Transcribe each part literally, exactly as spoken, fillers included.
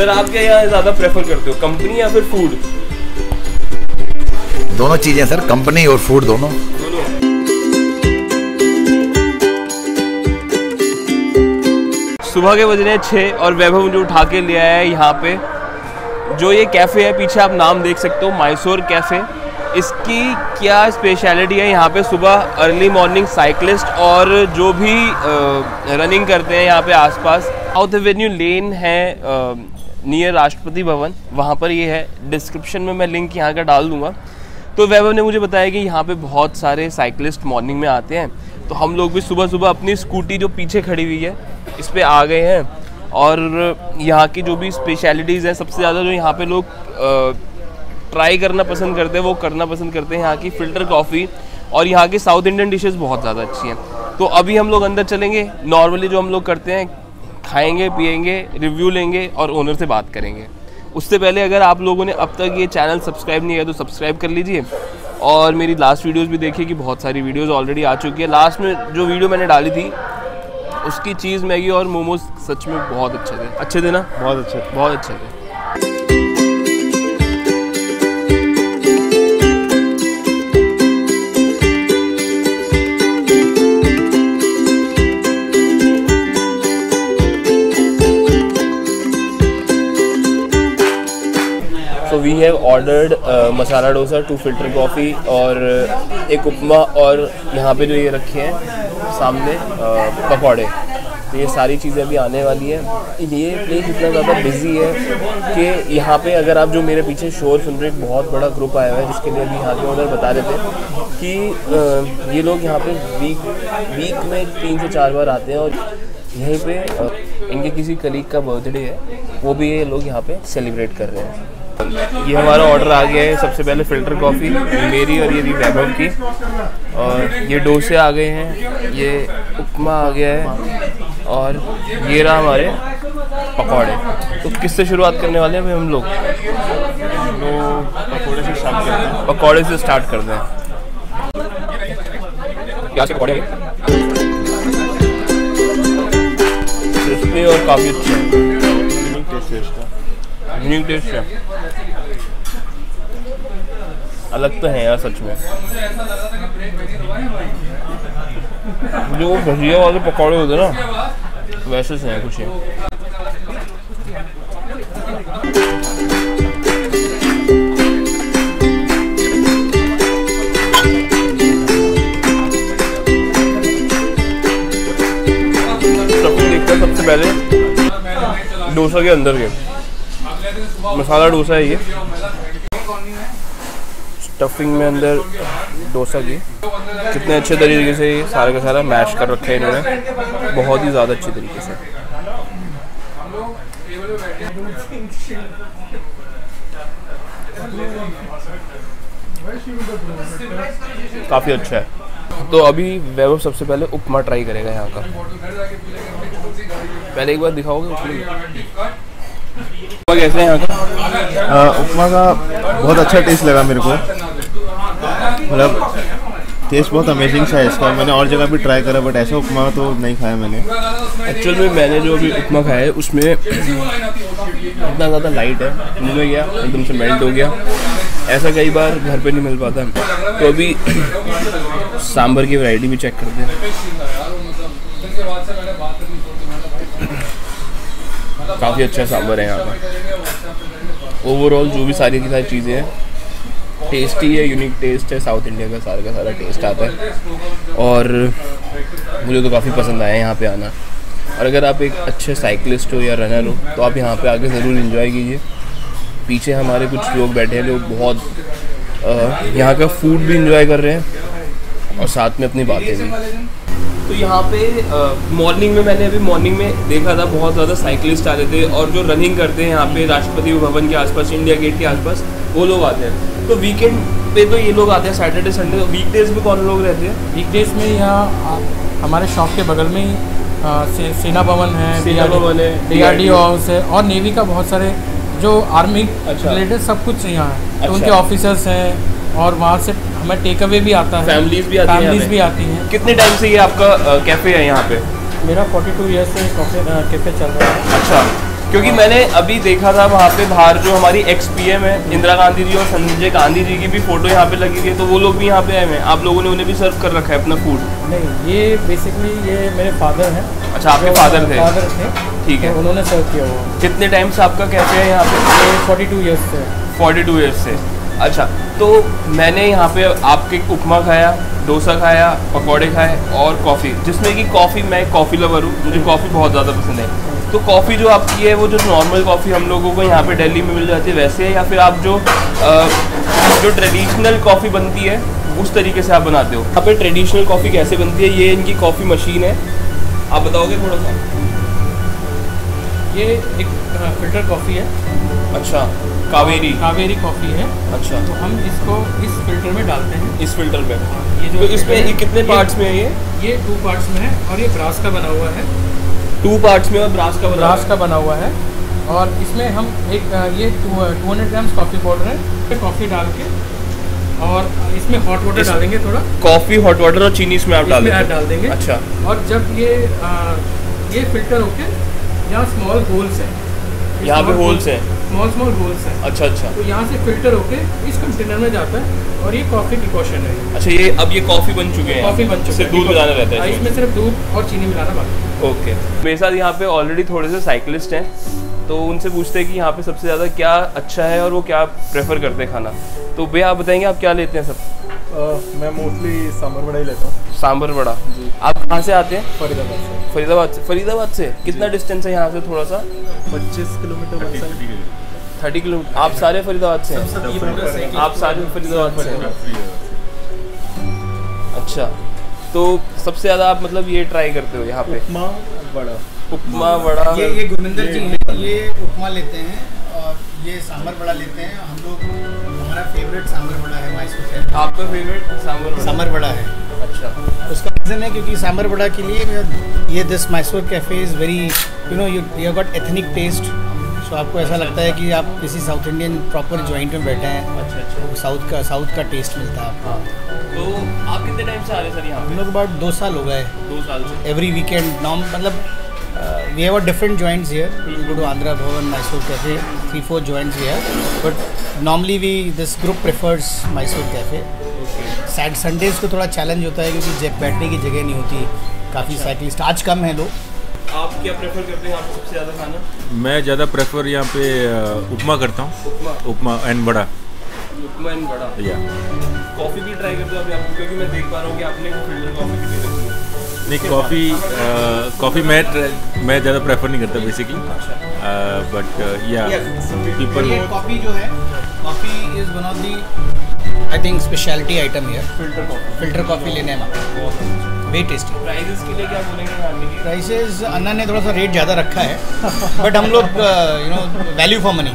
Sir आप क्या यहाँ ज़्यादा प्रेफर करते हो, कंपनी या फिर फूड? दोनों चीजें सर, कंपनी और फूड दोनों। सुबह के बज रहे हैं छः और वैभव मुझे उठा के ले आया है यहाँ पे। जो ये कैफ़े है पीछे आप नाम देख सकते हो, माइसोर कैफ़े। इसकी क्या स्पेशलिटी है यहाँ पे, सुबह अर्ली मॉर्निंग साइक्लिस्ट और जो भी आ, रनिंग करते हैं यहाँ पे आसपास, साउथ एवेन्यू लेन है नियर राष्ट्रपति भवन, वहाँ पर ये है। डिस्क्रिप्शन में मैं लिंक यहाँ का डाल दूँगा। तो वैभव ने मुझे बताया कि यहाँ पे बहुत सारे साइक्लिस्ट मॉर्निंग में आते हैं, तो हम लोग भी सुबह सुबह अपनी स्कूटी जो पीछे खड़ी हुई है इस पे आ गए हैं। और यहाँ की जो भी स्पेशलिटीज़ हैं, सबसे ज़्यादा जो यहाँ पे लोग ट्राई करना पसंद करते हैं वो करना पसंद करते हैं यहाँ की फ़िल्टर कॉफ़ी, और यहाँ की साउथ इंडियन डिशेस बहुत ज़्यादा अच्छी हैं। तो अभी हम लोग अंदर चलेंगे, नॉर्मली जो हम लोग करते हैं खाएंगे पिएंगे, रिव्यू लेंगे और ओनर से बात करेंगे। उससे पहले अगर आप लोगों ने अब तक ये चैनल सब्सक्राइब नहीं किया तो सब्सक्राइब कर लीजिए, और मेरी लास्ट वीडियोस भी देखिए कि बहुत सारी वीडियोस ऑलरेडी आ चुकी है। लास्ट में जो वीडियो मैंने डाली थी उसकी चीज़ मैगी और मोमोज सच में बहुत अच्छे थे। अच्छे थे ना? बहुत अच्छे बहुत अच्छे थे। So we have ordered masala dosa, two filter coffee और एक उपमा, और यहाँ पे जो ये रखे हैं सामने पकौड़े। तो ये सारी चीज़ें अभी आने वाली हैं। ये प्लेस इतना ज़्यादा बिजी है कि यहाँ पे अगर आप जो मेरे पीछे शोर सुन रहे हैं, एक बहुत बड़ा ग्रुप आया हुआ है जिसके लिए अभी यहाँ के ओनर बता रहे थे कि ये लोग यहाँ पे वीक वीक में तीन से चार बार आते हैं, और यहीं पे इनके किसी कलीग का बर्थडे है, वो भी ये लोग यहाँ पे सेलिब्रेट कर रहे हैं। ये हमारा ऑर्डर आ गया है। सबसे पहले फ़िल्टर कॉफ़ी मेरी और ये भी वैभव की, और ये डोसे आ गए हैं, ये उपमा आ गया है, और ये रहा हमारे पकौड़े। तो किससे शुरुआत करने वाले हैं भाई हम लोग? पकौड़े से स्टार्ट करते हैं। पकौड़े से स्टार्ट करते हैं। प्याज के पकौड़े क्रिस्पी और काफ़ी अच्छे हैं। यूनिक टेस्ट है, अलग तो है यार सच में। जो वो भजिया वाले पकौड़े होते हैं ना, वैसे से हैं कुछ ही। स्टफिंग देखते हैं सबसे पहले डोसा के अंदर के। मसाला डोसा है ये, स्टफिंग में अंदर डोसा की। कितने अच्छे तरीके से ये सारा का सारा मैश कर रखा है इन्होंने, बहुत ही ज़्यादा अच्छी तरीके से। काफ़ी अच्छा है। तो अभी वैभव सबसे पहले उपमा ट्राई करेगा यहाँ का। पहले एक बार दिखाओगे उपमा कैसे है यहाँ का? उपमा का बहुत अच्छा टेस्ट लगा मेरे को, मतलब टेस्ट बहुत अमेजिंग सा है इसका। मैंने और जगह भी ट्राई करा बट ऐसा उपमा तो नहीं खाया मैंने। एक्चुअल में मैंने जो अभी उपमा खाया है उसमें इतना ज़्यादा लाइट है, मुँह में गया एकदम से मेल्ट हो गया। ऐसा कई बार घर पे नहीं मिल पाता। तो अभी सांभर की वैरायटी भी चेक करते हैं। काफ़ी अच्छा सांभर है यहाँ का। ओवरऑल जो भी सारी की सारी चीज़ें हैं टेस्टी है, यूनिक टेस्ट है, साउथ इंडिया का सारा का सारा टेस्ट आता है, और मुझे तो काफ़ी पसंद आया यहाँ पे आना। और अगर आप एक अच्छे साइकिलिस्ट हो या रनर हो तो आप यहाँ पे आके ज़रूर एंजॉय कीजिए। पीछे हमारे कुछ लोग बैठे हैं, लोग बहुत यहाँ का फूड भी एंजॉय कर रहे हैं और साथ में अपनी बातें भी। तो यहाँ पे मॉर्निंग में मैंने अभी मॉर्निंग में देखा था बहुत ज़्यादा साइकिलिस्ट आ रहे थे, और जो रनिंग करते हैं यहाँ पे राष्ट्रपति भवन के आसपास, इंडिया गेट के आसपास, वो लोग आते हैं। तो वीकेंड पे तो ये लोग आते हैं, सैटरडे संडे। तो वीकडेज में कौन लोग रहते हैं? वीकडेज में यहाँ हमारे शॉप के बगल में ही से, सेना भवन है, सेना भवन है, D R D O house है, और नेवी का बहुत सारे जो आर्मी रिलेटेड सब कुछ यहाँ है। अच्छा। तो उनके ऑफिसर्स हैं, और वहाँ से हमें टेक अवे भी आता है, फैमिलीज भी आती फैमिलीज भी आती हैं। कितने टाइम से ये आपका कैफ़े है यहाँ पे? मेरा बयालीस ईयर्स से कैफ़े कैफ़े चल रहा है। अच्छा, क्योंकि मैंने अभी देखा था वहाँ पे बाहर जो हमारी एक्स पी एम है इंदिरा गांधी जी और संजय गांधी जी की भी फोटो यहाँ पे लगी हुई है, तो वो लोग भी यहाँ पे आए हैं। आप लोगों ने उन्हें भी सर्व कर रखा है अपना फूड? नहीं, ये बेसिकली ये मेरे फादर हैं। अच्छा, आपके फादर थे? फादर थे, ठीक है। तो उन्होंने सर्व किया हुआ। कितने टाइम से आपका कैफे है यहाँ पे? फोर्टी टू ईयर्स से। फोर्टी टू ईयर्स से। अच्छा, तो मैंने यहाँ पे आपके उपमा खाया, डोसा खाया, पकौड़े खाए और कॉफ़ी, जिसमें कि कॉफ़ी, मैं कॉफ़ी लवर हूँ, मुझे कॉफ़ी बहुत ज़्यादा पसंद है। तो कॉफ़ी जो आपकी है वो जो नॉर्मल कॉफ़ी हम लोगों को यहाँ पे दिल्ली में मिल जाती है वैसे है, या फिर आप जो आ, जो ट्रेडिशनल कॉफ़ी बनती है उस तरीके से आप बनाते हो? यहाँ पे ट्रेडिशनल कॉफ़ी कैसे बनती है? ये इनकी कॉफ़ी मशीन है, आप बताओगे थोड़ा सा? ये एक फिल्टर कॉफ़ी है। अच्छा, कावेरी कावेरी कॉफ़ी है। अच्छा, तो हम इसको इस फिल्टर में डालते हैं। इस फिल्टर में ये जो तो इसमें ये कितने पार्ट्स में है? ये ये टू पार्ट्स में है और ये ब्रास का बना हुआ है। टू पार्ट्स में और ब्रास का बना ब्रास का बना हुआ है। और इसमें हम एक ये two hundred grams coffee powder है, कॉफ़ी डाल के और इसमें हॉट वाटर डालेंगे थोड़ा। कॉफ़ी, हॉट वाटर और चीनी इसमें आप डाल देंगे? डाल देंगे। अच्छा, और जब ये आ, ये फिल्टर होके यहाँ स्मॉल होल्स है, यहाँ पे होल्स हैं, स्मॉल स्मॉल होल्स हैं। अच्छा अच्छा, तो यहाँ से फिल्टर होके इस कंटेनर में जाता है और ये कॉफ़ी डिकॉशन है। अच्छा, ये अब ये कॉफ़ी बन चुके हैं? कॉफ़ी बन चुके हैं, सिर्फ दूध मिलाना रहता है इसमें? इसमें सिर्फ दूध और चीनी मिलाना बाकी है। ओके। मेरे साथ यहाँ पे ऑलरेडी थोड़े से साइकिलिस्ट हैं, तो उनसे पूछते हैं कि यहाँ पे सबसे ज़्यादा क्या अच्छा है और वो क्या प्रेफर करते हैं खाना। तो भैया आप बताएंगे आप क्या लेते हैं सब? Uh, मैं मोस्टली सांभर वड़ा ही लेता हूँ। सांभर वड़ा जी। आप कहाँ से आते हैं? फरीदाबाद से। फरीदाबाद से? फरीदाबाद से कितना डिस्टेंस है यहाँ से? थोड़ा सा पच्चीस किलोमीटर थर्टी किलोमीटर। आप सारे फरीदाबाद से हैं? आप सारे फरीदाबाद से हैं? अच्छा, तो सबसे ज़्यादा आप मतलब ये ट्राई करते हो यहाँ पे? उपमा वड़ा। उपमा वड़ा। ये ये गुरविंदर जी हैं, ये उपमा लेते हैं और ये सांभर वड़ा लेते हैं। हम लोग, हमारा फेवरेट सांभर वड़ा है मैसूर कैफे। आपका फेवरेट सांभर वड़ा? सांभर वड़ा है। अच्छा, उसका रीज़न है क्योंकि सांभर वड़ा के लिए ये this Mysore cafe is very you know you you got ethnic taste. So आपको ऐसा लगता है कि आप किसी साउथ इंडियन प्रॉपर जॉइंट में बैठे हैं। अच्छा अच्छा, साउथ का साउथ का टेस्ट मिलता है आपको। तो आप कितने टाइम से आ रहे हैं सर यहाँ हम पे? लोग अबाउट दो साल हो गए। दो साल से? एवरी वीकेंड नॉम मतलब we have different joints here. We go to Andhra Bhavan, Mysore cafe, three four joints here, but normally we this group prefers Mysore cafe. Sat Sundays को थोड़ा चैलेंज होता है क्योंकि जब बैठने की जगह नहीं होती, काफ़ी साइकिलिस्ट आज कम है लोग। आप क्या प्रेफर करते हैं यहाँ पे सबसे ज़्यादा खाना? मैं ज़्यादा प्रेफर यहाँ पे अ, उपमा करता हूँ। उपमा? उपमा एंड बड़ा। उपमा एंड बड़ा या कॉफ़ी भी ट्राई करते हो अभी आप? क्योंकि मैं देख पा रहा हूँ कि आपने फिल्टर कॉफ़ी भी ले रखी है। नहीं, कॉफ़ी कॉफ़ी मैं मैं ज़्यादा प्रेफर नहीं करता बेसिकली, बट या पीपल। ये कॉफ़ी जो है, coffee is one of the I think speciality item here. Filter coffee, filter coffee लेने में वेरी टेस्टी। प्राइसेस के लिए क्या बोलेंगे खाने की? प्राइसेस अन्ना ने थोड़ा सा रेट ज़्यादा रखा है, बट हम लोग you know value for money.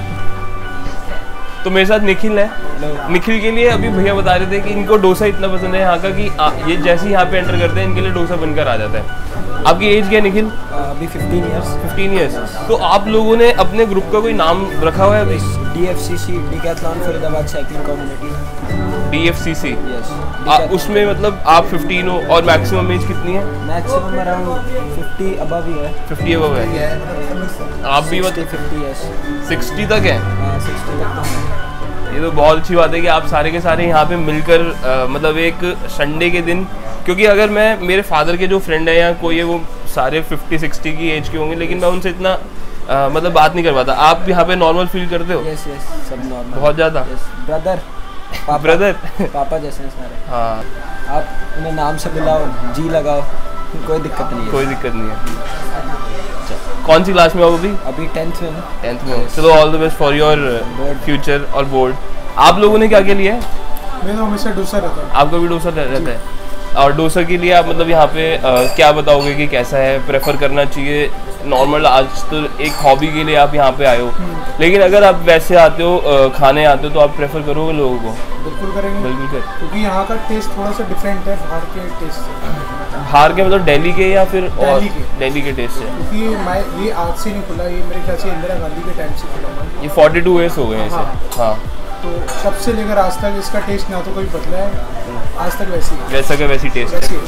तो मेरे साथ निखिल है। निखिल के लिए अभी भैया बता रहे थे कि इनको डोसा इतना पसंद है यहाँ का कि आ, ये जैसे ही यहाँ पे एंटर करते हैं इनके लिए डोसा बनकर आ जाता है। आपकी एज क्या है निखिल? अभी फिफ्टीन इयर्स। Fifteen years. तो आप लोगों ने अपने ग्रुप का कोई नाम रखा हुआ है अभी? D F C C Decathlon Faridabad cycling community. D F C C? Yes. उसमें मतलब आप फिफ्टीन हो और मैक्सिमम एज कितनी है? मैक्सिमम अराउंड फिफ्टी अबव ही है। फिफ्टी अबव है? आप भी मतलब फिफ्टी यस सिक्सटी तक है? सिक्सटी तक तो है। ये तो बहुत अच्छी बात है कि आप सारे के सारे यहाँ पे मिलकर आ, मतलब एक संडे के दिन, क्योंकि अगर मैं मेरे फादर के जो फ्रेंड है या कोई है वो सारे फिफ्टी सिक्सटी की एज के होंगे, लेकिन मैं उनसे इतना आ, मतलब बात नहीं कर पाता। आप यहाँ पे नॉर्मल फील करते हो? यस यस, सब नॉर्मल। बहुत ज़्यादा? ब्रदर ब्रदर पापा जैसे हैं सारे। हाँ, आप उन्हें नाम से बुलाओ, जी लगाओ, कोई दिक्कत नहीं है। कोई दिक्कत नहीं है। कौन सी क्लास में हो अभी? अभी टेंथ में। टेंथ में हो। चलो all the best for your future और बोर्ड। आप लोगों ने क्या क्या लिया है? मैं तो हमेशा डोसा रहता है। आपका भी डोसा रहता है? और डोसा के लिए आप मतलब यहाँ पे आ, क्या बताओगे कि कैसा है? प्रेफर करना चाहिए नॉर्मल? आज तो एक हॉबी के लिए आप यहाँ पे आए हो, लेकिन अगर आप वैसे आते हो आ, खाने आते हो तो आप प्रेफर करोगे लोगों को? बिल्कुल करेंगे। बिल्कुल कर, क्योंकि यहाँ का टेस्ट थोड़ा सा डिफरेंट है बाहर के टेस्ट से। बाहर के मतलब दिल्ली के या फिर और दिल्ली के दिल्ली के टेस्ट से? क्योंकि मैं ये आज से नहीं खुला, ये मेरे ख्याल से इंदिरा गांधी के टाइम से खुला हुआ है। ये फोर्टी टू ईयर्स हो गए हैं हाँ। इसे। हाँ, तो तब से लेकर आज तक इसका टेस्ट ना तो कोई बदला है, आज तक वैसी है। वैसा का वैसी टेस्ट वैसी है। है।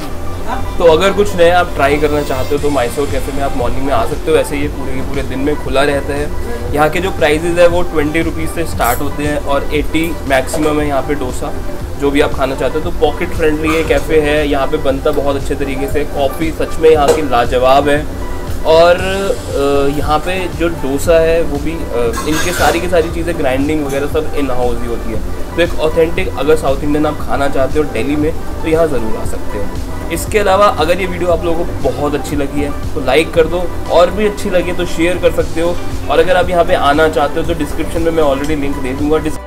तो अगर कुछ नया आप ट्राई करना चाहते हो तो मैसूर कैफ़े में आप मॉर्निंग में आ सकते हो। वैसे ये पूरे के पूरे दिन में खुला रहता है। यहाँ के जो प्राइजेज़ है वो ट्वेंटी रुपीज़ से स्टार्ट होते हैं और एटी मैक्सिमम है यहाँ पे डोसा, जो भी आप खाना चाहते हो। तो पॉकेट फ्रेंडली ये कैफ़े है, यहाँ पे बनता बहुत अच्छे तरीके से। कॉफ़ी सच में यहाँ की लाजवाब है। और यहाँ पे जो डोसा है वो भी इनके सारी की सारी चीज़ें ग्राइंडिंग वगैरह सब इन हाउस ही होती है। तो एक ऑथेंटिक अगर साउथ इंडियन आप खाना चाहते हो दिल्ली में तो यहाँ ज़रूर आ सकते हो। इसके अलावा अगर ये वीडियो आप लोगों को बहुत अच्छी लगी है तो लाइक कर दो, और भी अच्छी लगे तो शेयर कर सकते हो। और अगर आप यहाँ पे आना चाहते हो तो डिस्क्रिप्शन में मैं ऑलरेडी लिंक दे दूँगा।